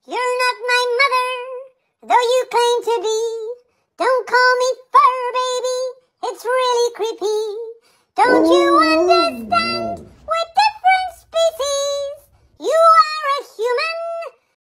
You're not my mother, though you claim to be. Don't call me fur baby, it's really creepy. Don't you understand?